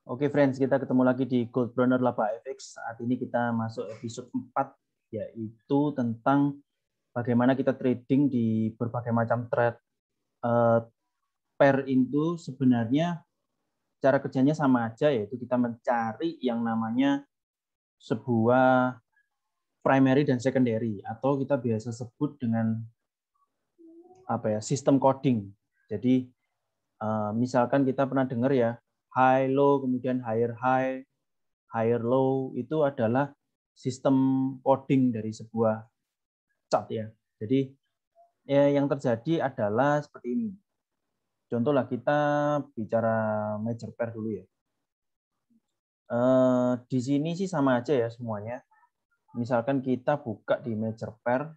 Oke friends, kita ketemu lagi di Goldbrunner Laba FX. Saat ini kita masuk episode 4, yaitu tentang bagaimana kita trading di berbagai macam trade. Pair itu sebenarnya cara kerjanya sama aja, yaitu kita mencari yang namanya sebuah primary dan secondary, atau kita biasa sebut dengan sistem coding. Jadi misalkan kita pernah dengar ya, high low, kemudian higher high, higher low, itu adalah sistem coding dari sebuah chart ya. Jadi yang terjadi adalah seperti ini. Contohlah kita bicara major pair dulu ya. Di sini sih sama aja ya semuanya. Misalkan kita buka di major pair.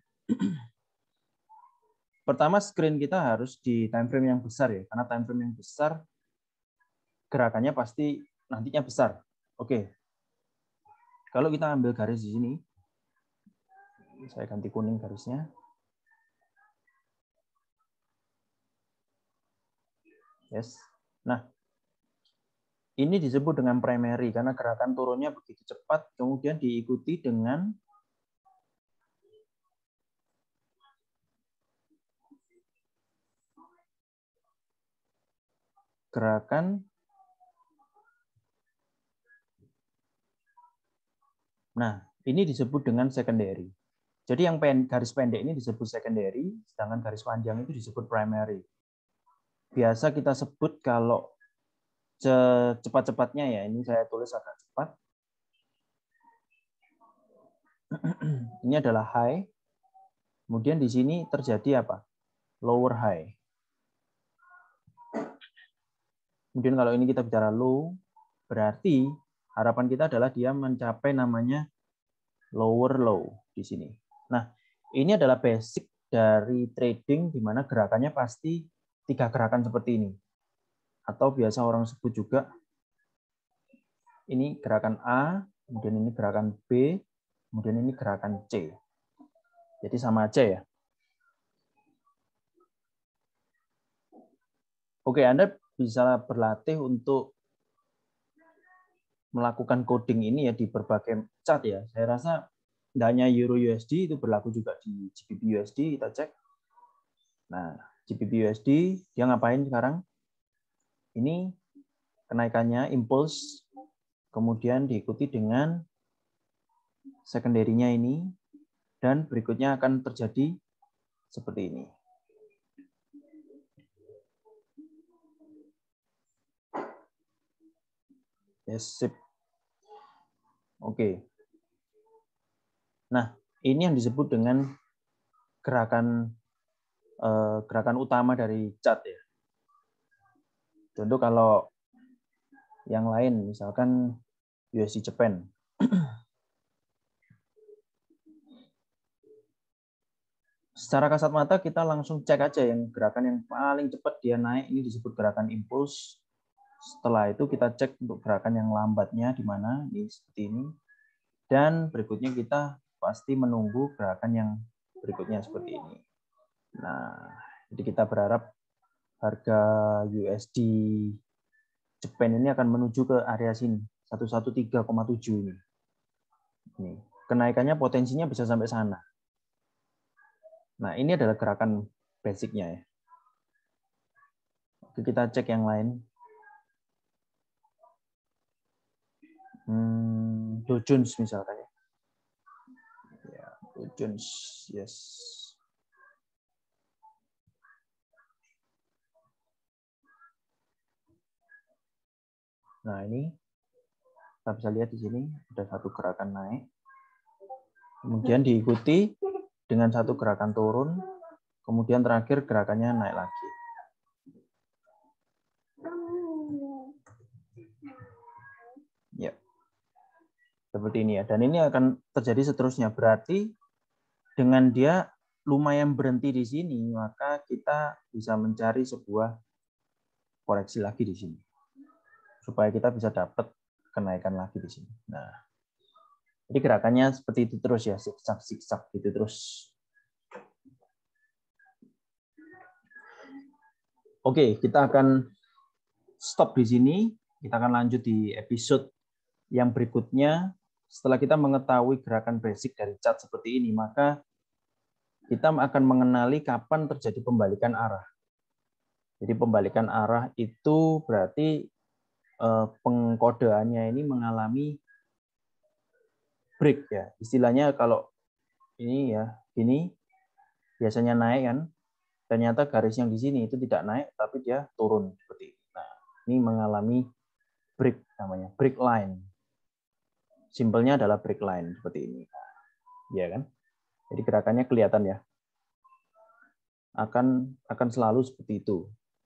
Pertama screen kita harus di time frame yang besar ya, karena time frame yang besar gerakannya pasti nantinya besar. Oke. Kalau kita ambil garis di sini, saya ganti kuning garisnya. Yes. Nah, ini disebut dengan primary karena gerakan turunnya begitu cepat, kemudian diikuti dengan gerakan. Nah, ini disebut dengan secondary. Jadi yang garis pendek ini disebut secondary, sedangkan garis panjang itu disebut primary. Biasa kita sebut kalau cepat-cepatnya ya, ini saya tulis agak cepat. Ini adalah high. Kemudian di sini terjadi apa? Lower high. Kemudian kalau ini kita bicara low, berarti harapan kita adalah dia mencapai namanya lower low di sini. Nah, ini adalah basic dari trading di mana gerakannya pasti 3 gerakan seperti ini. Atau biasa orang sebut juga ini gerakan A, kemudian ini gerakan B, kemudian ini gerakan C. Jadi sama aja ya. Oke, Anda bisa berlatih untuk melakukan coding ini ya di berbagai chart ya. Saya rasa tidak hanya Euro USD, itu berlaku juga di GBP USD, kita cek. Nah, GBP USD dia ngapain sekarang? Ini kenaikannya impuls, kemudian diikuti dengan secondary-nya ini, dan berikutnya akan terjadi seperti ini. Yes, sip. Oke. Nah, ini yang disebut dengan gerakan utama dari chart ya. Contoh kalau yang lain, misalkan USD Japan. Secara kasat mata kita langsung cek aja yang gerakan yang paling cepat dia naik, ini disebut gerakan impuls. Setelah itu kita cek untuk gerakan yang lambatnya di mana, ini seperti ini. Dan berikutnya kita pasti menunggu gerakan yang berikutnya seperti ini. Nah, jadi kita berharap harga USD Japan ini akan menuju ke area sini, 113,7 ini. Ini. Kenaikannya potensinya bisa sampai sana. Nah, ini adalah gerakan basicnya ya. Oke, kita cek yang lain. Dow Jones misalkan ya. Ya, Dow Jones, yes. Nah, ini kita bisa lihat di sini ada satu gerakan naik. Kemudian diikuti dengan satu gerakan turun, kemudian terakhir gerakannya naik lagi. Ya. Seperti ini ya. Dan ini akan terjadi seterusnya. Berarti dengan dia lumayan berhenti di sini, maka kita bisa mencari sebuah koreksi lagi di sini. Supaya kita bisa dapat kenaikan lagi di sini. Nah, jadi gerakannya seperti itu terus ya, zigzag gitu terus. Oke, kita akan stop di sini. Kita akan lanjut di episode yang berikutnya. Setelah kita mengetahui gerakan basic dari chart seperti ini, maka kita akan mengenali kapan terjadi pembalikan arah. Jadi pembalikan arah itu berarti pengkodeannya ini mengalami break ya. Istilahnya kalau ini ya, ini biasanya naik kan, ternyata garis yang di sini itu tidak naik tapi dia turun seperti ini. Nah, ini mengalami break namanya, break line. Simpelnya adalah break line seperti ini. Nah, ya kan? Jadi gerakannya kelihatan ya. Akan selalu seperti itu.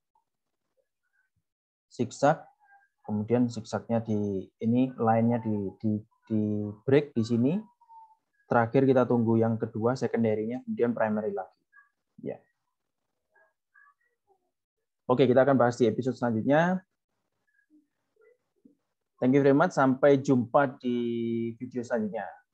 Zigzag, kemudian zigzagnya di ini line-nya di break di sini. Terakhir kita tunggu yang kedua secondary-nya, kemudian primary lagi. Ya. Oke, kita akan bahas di episode selanjutnya. Thank you very much. Sampai jumpa di video selanjutnya.